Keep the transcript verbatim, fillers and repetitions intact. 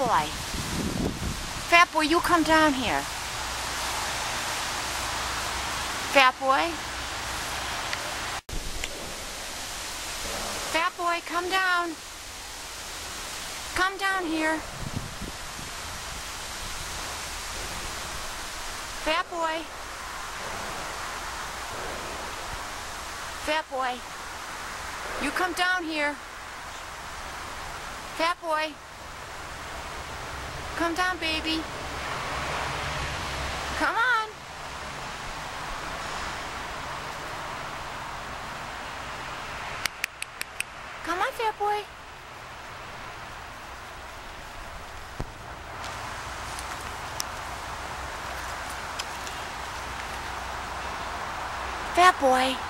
boy. Fat boy, you come down here. Fat boy. Fat boy, come down. Come down here. Fat boy. Fat boy. You come down here. Fat boy. Come down, baby. Come on. Come on, fat boy. Fat boy.